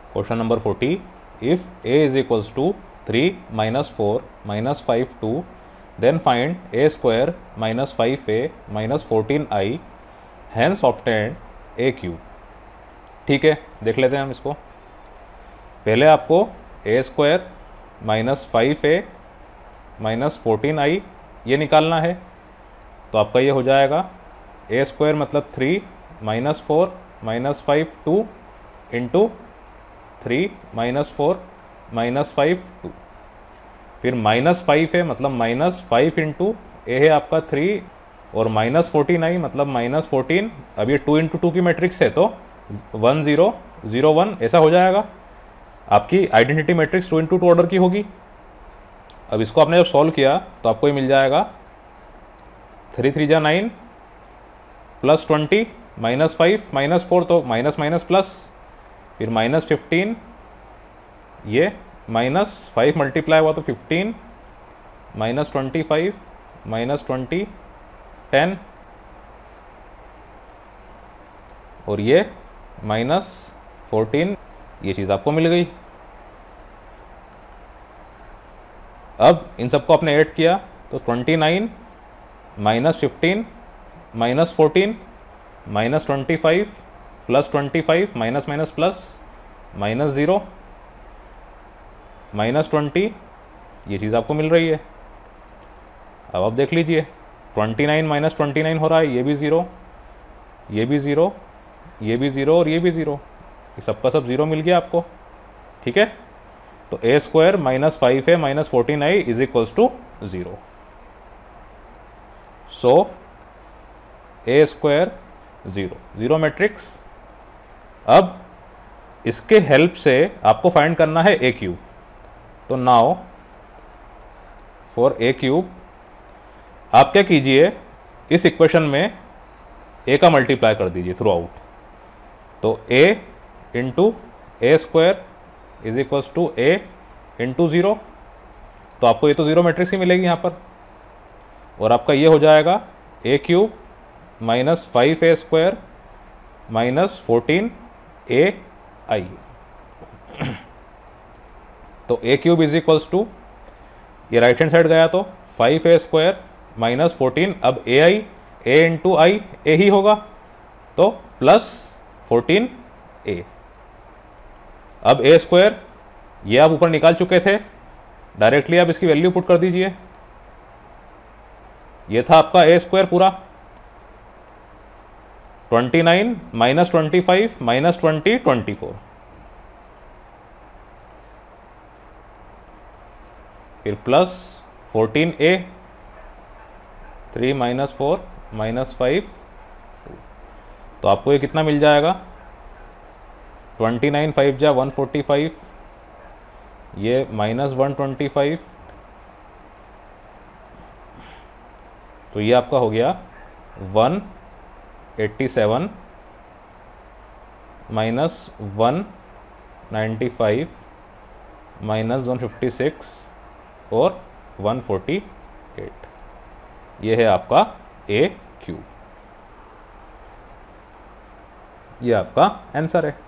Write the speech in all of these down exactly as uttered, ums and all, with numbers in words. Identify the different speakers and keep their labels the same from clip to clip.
Speaker 1: Question number forty, if A is equals to three minus four minus five two then find A square minus five A minus fourteen I hence obtain A cube. ठीक है, देख लेते हैं हम इसको। पहले आपको A square minus five A minus fourteen I ये निकालना है, तो आपका ये हो जाएगा ए स्क्वायर मतलब three minus four minus five two into three minus four minus five two, फिर माइनस फाइव है मतलब माइनस फाइव इंटू ए है आपका थ्री और माइनस फोर्टीन आई मतलब माइनस फोर्टीन। अब ये टू इंटू टू की मैट्रिक्स है तो वन ज़ीरो ज़ीरो वन ऐसा हो जाएगा। आपकी identity matrix two into two order की होगी। अब इसको आपने जब सॉल्व किया तो आपको ये मिल जाएगा थ्री थ्री जा nine plus twenty minus five minus four तो माइनस माइनस प्लस, फिर माइनस फिफ्टीन, ये माइनस फाइव मल्टीप्लाई हुआ तो fifteen minus twenty five minus twenty ten और ये माइनस फोर्टीन, ये चीज़ आपको मिल गई। अब इन सबको आपने ऐड किया तो twenty nine minus fifteen minus fourteen minus twenty five plus twenty five minus minus plus minus zero minus twenty, ये चीज़ आपको मिल रही है। अब आप देख लीजिए twenty nine minus twenty nine हो रहा है, ये भी ज़ीरो ये भी ज़ीरो ये भी ज़ीरो और ये भी ज़ीरो, ये सबका सब ज़ीरो मिल गया आपको। ठीक है, तो A square minus five A minus fourteen I is equals to zero. So A square zero zero matrix. अब इसके हेल्प से आपको फाइंड करना है ए क्यूब। तो नाउ फॉर ए क्यूब आप क्या कीजिए, इस इक्वेशन में ए का मल्टीप्लाई कर दीजिए थ्रू आउट। तो A into A square is equals to A into zero, तो आपको ये तो ज़ीरो मैट्रिक्स ही मिलेगी यहाँ पर। और आपका ये हो जाएगा A cube minus five A square minus fourteen A I. तो A cube is equals to, ये राइट हैंड साइड गया तो five A square minus fourteen, अब ए आई ए इंटू आई ए ही होगा तो प्लस फोर्टीन ए। अब ए स्क्वायर ये आप ऊपर निकाल चुके थे, डायरेक्टली आप इसकी वैल्यू पुट कर दीजिए। ये था आपका ए स्क्वायर पूरा, twenty nine minus twenty five minus twenty twenty four, फिर plus fourteen A, three minus four minus five two, तो आपको ये कितना मिल जाएगा, ट्वेंटी नाइन फाइव जा वन फोर्टी फाइव, ये माइनस वन ट्वेंटी फाइव, तो ये आपका हो गया one eighty seven minus one ninety five minus one fifty six और वन फोर्टी एट, ये है आपका ए क्यूब। ये आपका आंसर है।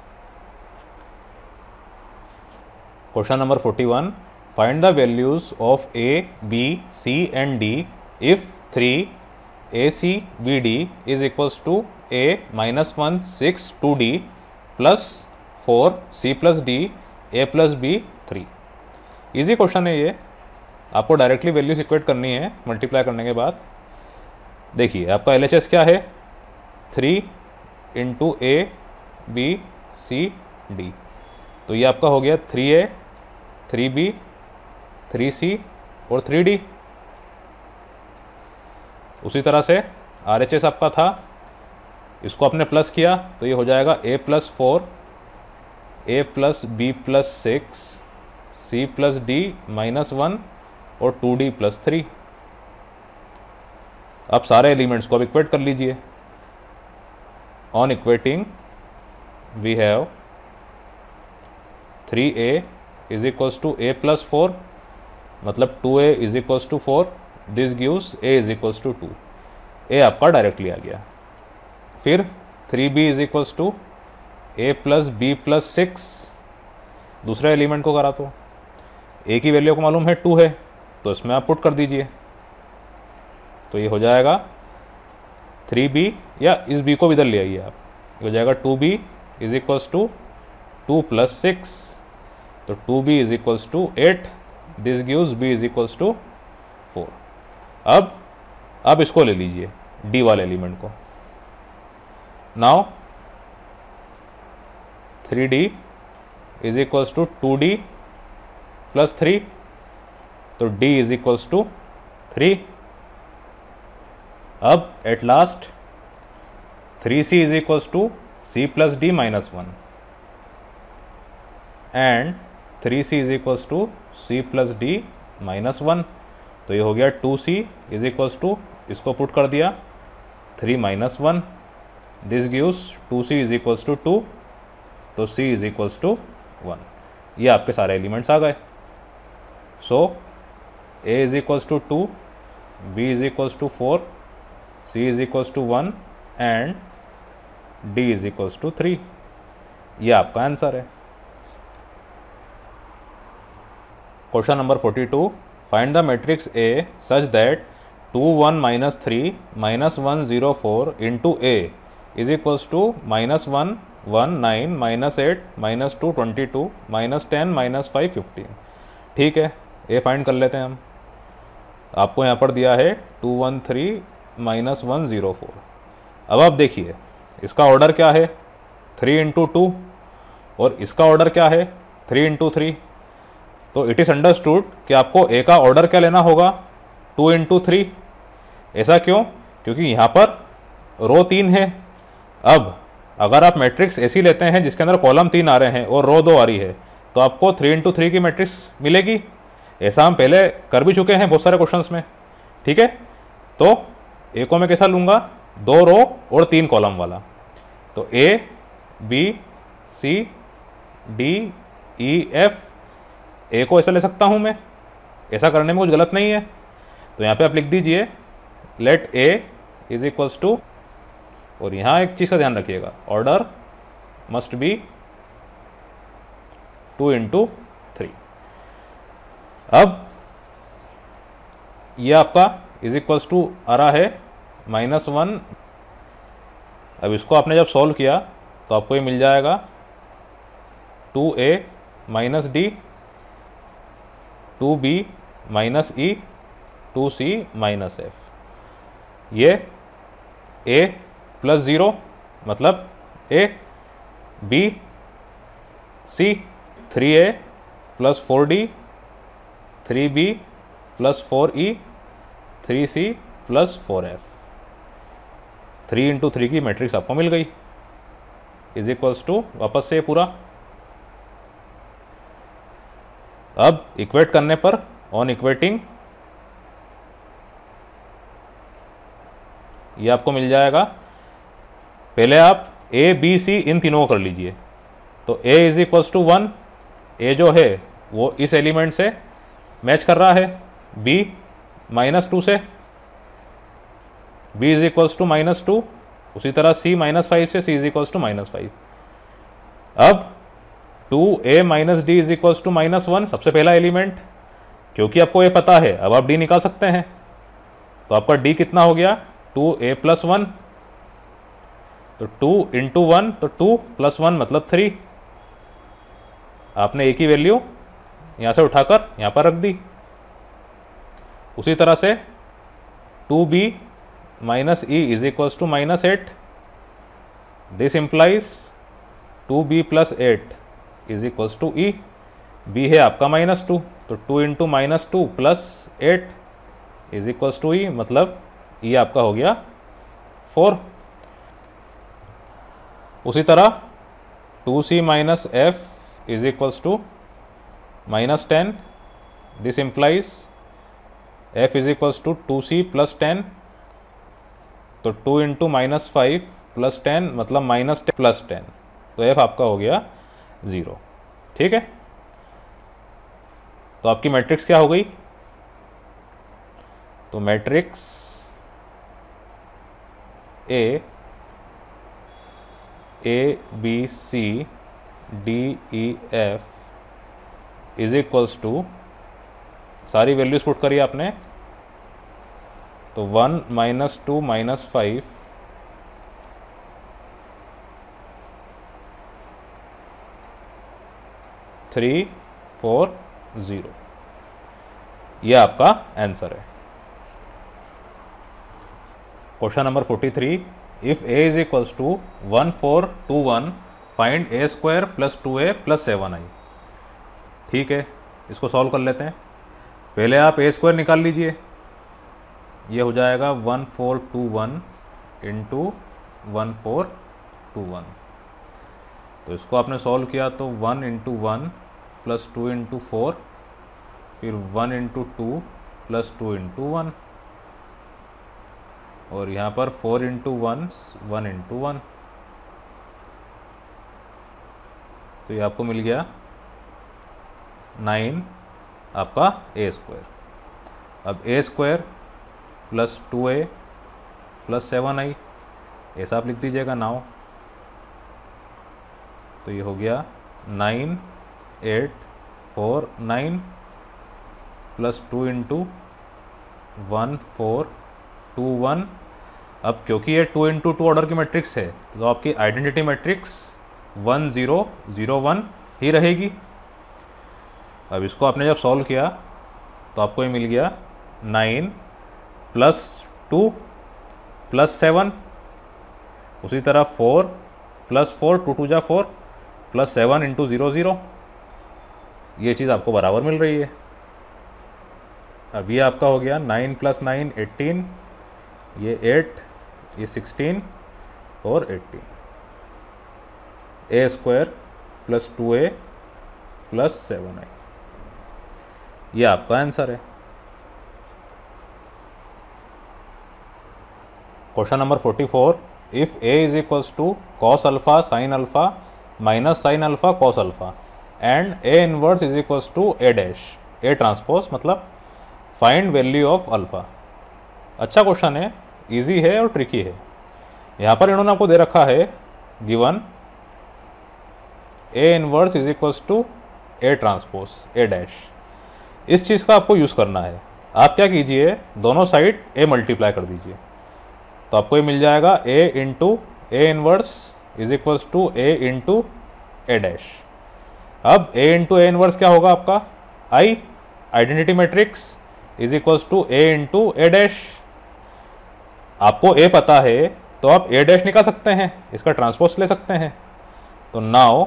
Speaker 1: Question number forty one, find the values of A B C and D if three A C B D is equals to A minus one six two D plus four C plus D A plus B three. Easy question है ये, आपको directly values equate करनी है multiply करने के बाद। देखिए आपका एल एच एस क्या है, three into A B C D, तो ये आपका हो गया three A three B three C और थ्री डी। उसी तरह से आर एच एस आपका था, इसको आपने प्लस किया तो ये हो जाएगा A plus four A plus B plus six C plus D minus one और टू डी प्लस थ्री। अब सारे एलिमेंट्स को अब इक्वेट कर लीजिए। On equating we have three A is equals to A plus four, मतलब two A is equals to four, this gives A is equals to two. A आपका directly आ गया। फिर थ्री बी is equals to A plus B plus six दूसरे element को करा तो ए की वैल्यू को मालूम है टू है, तो इसमें आप पुट कर दीजिए, तो ये हो जाएगा थ्री बी, या इस बी को भी इधर ले आइए आप, ये हो जाएगा two B is equals to two plus six, तो two B is equals to eight, this gives B is equals to four. अब अब इसको ले लीजिए डी वाले एलिमेंट को। Now three D is equals to two D plus three, तो D is equals to three. अब at last three C is equals to C plus D minus one, and three C is equals to C plus D minus one, तो ये हो गया two C is equals to, इसको put कर दिया three minus one, this gives two C is equals to two, तो C is equals to one. ये आपके सारे एलिमेंट्स आ गए। So A is equals to two, B is equals to four, C is equals to one and D is equals to three. ये आपका answer है। Question number forty two, find the matrix A such that two one minus three minus one zero four into A is equals to minus one one nine minus eight minus two twenty two minus ten minus five fifteen. ठीक है, ए find कर लेते हैं हम। आपको यहाँ पर दिया है two one three minus one zero four. अब आप देखिए इसका ऑर्डर क्या है, थ्री इंटू टू, और इसका ऑर्डर क्या है, थ्री इंटू थ्री। तो इट इज़ अंडरस्टूड कि आपको ए का ऑर्डर क्या लेना होगा, टू इंटू थ्री। ऐसा क्यों? क्योंकि यहाँ पर रो तीन है। अब अगर आप मैट्रिक्स ऐसी लेते हैं जिसके अंदर कॉलम तीन आ रहे हैं और रो दो आ रही है, तो आपको थ्री इंटू थ्री की मैट्रिक्स मिलेगी। ऐसा हम पहले कर भी चुके हैं बहुत सारे क्वेश्चंस में। ठीक है, तो ए को मैं कैसा लूँगा, दो रो और तीन कॉलम वाला। तो A B C D E F, A को ऐसा ले सकता हूँ मैं, ऐसा करने में कुछ गलत नहीं है। तो यहाँ पे आप लिख दीजिए let A is equals to, और यहाँ एक चीज़ का ध्यान रखिएगा, order must be two into three. अब ये आपका इज इक्वल्स टू आ रहा है माइनस वन। अब इसको आपने जब सॉल्व किया तो आपको ये मिल जाएगा two A minus D, two B minus E, two C minus F. ये ए प्लस ज़ीरो मतलब A, B C, three A plus four D, three B plus four E, three C plus four F. Three into three की matrix आपको मिल गई, is equals to वापस से पूरा। अब इक्वेट करने पर ऑन इक्वेटिंग ये आपको मिल जाएगा। पहले आप ए बी सी इन तीनों को कर लीजिए। तो A is equals to one, A जो है वो इस एलिमेंट से मैच कर रहा है, बी माइनस टू से, B is equals to minus two, उसी तरह सी माइनस फाइव से, C is equals to minus five. अब two A minus D is equals to minus one, सबसे पहला एलिमेंट, क्योंकि आपको ये पता है अब आप डी निकाल सकते हैं। तो आपका डी कितना हो गया, टू ए प्लस वन, तो टू इंटू वन, तो टू प्लस वन मतलब थ्री। आपने ए की वैल्यू यहाँ से उठाकर यहाँ पर रख दी। उसी तरह से two B minus E is equals to minus eight, this implies two B plus eight is equals to E. B है आपका माइनस टू, तो two into minus two plus eight is equals to E, मतलब E आपका हो गया four. उसी तरह two C minus F is equals to minus ten, this implies F is equals to two C plus ten, तो two into minus five plus ten मतलब minus ten plus ten, तो F आपका हो गया zero. ठीक है, तो आपकी मैट्रिक्स क्या हो गई, तो matrix A A B C D E F is equals to, सारी वैल्यूज पुट करिए आपने, तो one minus two minus five three four zero, ये आपका आंसर है। Question number forty three, if A is equals to one four two one find A square plus two A plus seven I. ठीक है, इसको solve कर लेते हैं। पहले आप ए स्क्वायर निकाल लीजिए, ये हो जाएगा one four two one into one four two one. तो इसको आपने सॉल्व किया तो one into one plus two into four, फिर one into two plus two into one, और यहाँ पर four into one one into one, तो ये आपको मिल गया नाइन आपका ए स्क्वायर। अब A square plus two A plus seven I, ऐसा आप लिख दीजिएगा नाउ। तो ये हो गया nine eight four nine plus two into one four two one. अब क्योंकि ये टू इंटू टू ऑर्डर की मैट्रिक्स है तो आपकी identity matrix one zero zero one ही रहेगी। अब इसको आपने जब सॉल्व किया तो आपको ये मिल गया nine plus two plus seven, उसी तरह four plus four, two two जा four, plus seven into zero zero, ये चीज़ आपको बराबर मिल रही है। अब ये आपका हो गया नाइन प्लस नाइन एटीन, ये एट, ये सिक्सटीन और eighteen. A square plus two A plus seven I, ये आपका आंसर है। Question number forty four, if A is equals to cos alpha sine alpha minus sine alpha cos alpha and A inverse is equals to A dash A transpose, मतलब find value of alpha. अच्छा question है, easy है और tricky है। यहाँ पर इन्होंने आपको दे रखा है given A inverse is equals to A transpose A dash. इस चीज़ का आपको यूज़ करना है। आप क्या कीजिए, दोनों साइड ए मल्टीप्लाई कर दीजिए, तो आपको ये मिल जाएगा A into A inverse is equals to A into A dash. अब ए इंटू ए इनवर्स क्या होगा आपका, I, identity matrix is equals to A into A dash. आपको ए पता है तो आप ए डैश निकाल सकते हैं, इसका ट्रांसपोज ले सकते हैं। तो now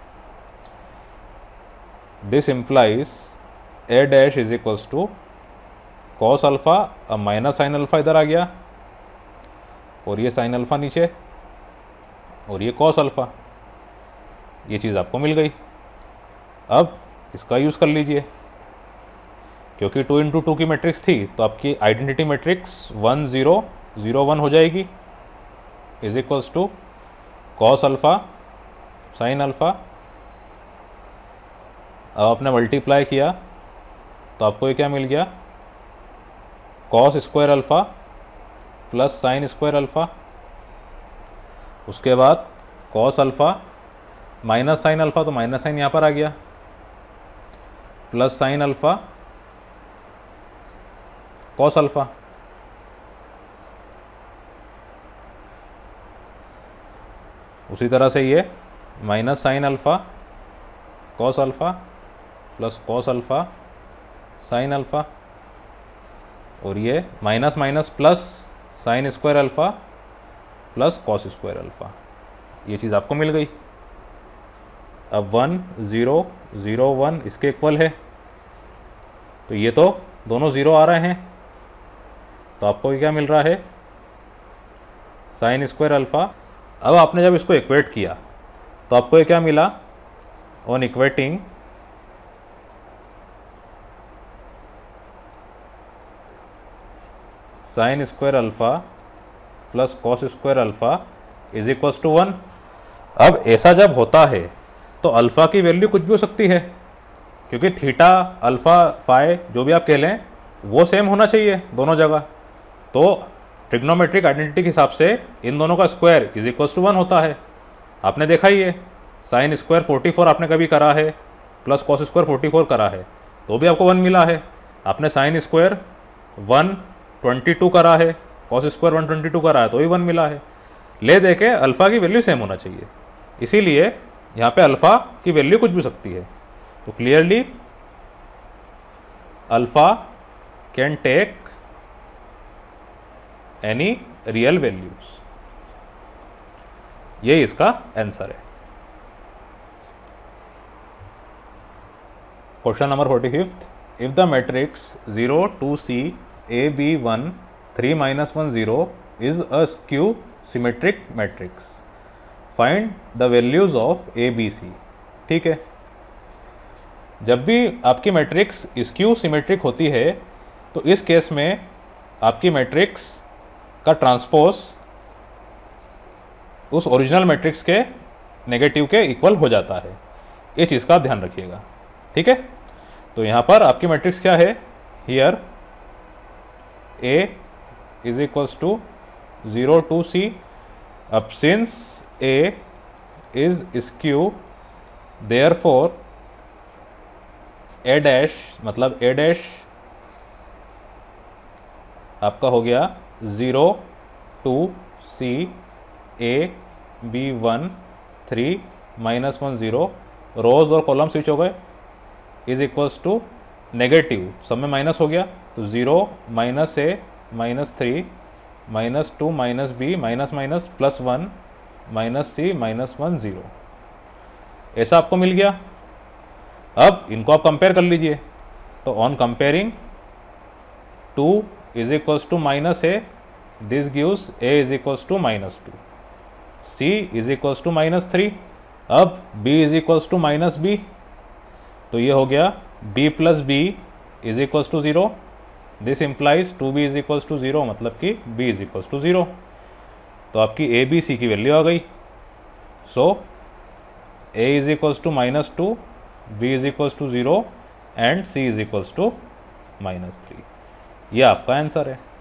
Speaker 1: this implies A dash is equals to cos alpha, अब माइनस साइन अल्फा इधर आ गया, और ये साइन अल्फा नीचे, और ये कॉस अल्फा, ये चीज़ आपको मिल गई। अब इसका यूज़ कर लीजिए, क्योंकि टू इंटू टू की मैट्रिक्स थी तो आपकी identity matrix one zero zero one हो जाएगी, is equals to cos alpha sine alpha. अब आपने मल्टीप्लाई किया तो आपको ये क्या मिल गया, cos square alpha plus sine square alpha, उसके बाद cos alpha minus sine alpha, तो माइनस साइन यहाँ पर आ गया, plus sine alpha cos alpha. उसी तरह से ये minus sine alpha cos alpha plus cos alpha sine alpha, और ये minus minus plus sine square alpha plus cos square alpha, ये चीज़ आपको मिल गई। अब वन ज़ीरो ज़ीरो वन इसके इक्वल है, तो ये तो दोनों ज़ीरो आ रहे हैं, तो आपको ये क्या मिल रहा है, साइन स्क्वायर अल्फ़ा। अब आपने जब इसको इक्वेट किया तो आपको ये क्या मिला, on equating sine square alpha plus cos square alpha is equals to one. अब ऐसा जब होता है तो अल्फ़ा की वैल्यू कुछ भी हो सकती है, क्योंकि थीटा अल्फ़ा फाई जो भी आप कह लें वो सेम होना चाहिए दोनों जगह। तो ट्रिग्नोमेट्रिक आइडेंटिटी के हिसाब से इन दोनों का square is equals to one होता है। आपने देखा ही है, साइन स्क्वायर फोर्टी फोर आपने कभी करा है, plus cos square forty four करा है तो भी आपको वन मिला है। आपने sine square one twenty two करा है, cos square one twenty two करा है तो भी वन मिला है। ले दे के अल्फ़ा की वैल्यू सेम होना चाहिए, इसीलिए यहाँ पे अल्फ़ा की वैल्यू कुछ भी सकती है। तो clearly alpha can take any real values, ये इसका आंसर है। Question number forty fifth, if the matrix zero two c a b one three minus one zero is a skew symmetric matrix, find the values of A B c. ठीक है, जब भी आपकी matrix skew symmetric होती है तो इस case में आपकी मैट्रिक्स का ट्रांसपोज उस ओरिजिनल मैट्रिक्स के नेगेटिव के इक्वल हो जाता है, ये चीज़ का ध्यान रखिएगा। ठीक है, तो यहाँ पर आपकी मैट्रिक्स क्या है, here a is equals to zero two c. अब since a is skew therefore a dash मतलब ए डैश आपका हो गया zero two c a b one three minus one zero, rows और कॉलम स्विच हो गए, इज इक्वल्स टू नेगेटिव सब में माइनस हो गया तो zero minus a minus three minus two minus b minus minus plus one minus c minus one zero, ऐसा आपको मिल गया। अब इनको आप कंपेयर कर लीजिए, तो on comparing two is equals to minus a, this gives A is equals to minus two, C is equals to minus three, अब b is equals to minus b, तो ये हो गया b plus b is equals to zero, this implies two B is equals to zero, मतलब कि b is equals to zero. तो आपकी a B c की वैल्यू आ गई। So a is equals to minus two, B is equals to zero and c is equals to minus three, ये आपका answer है।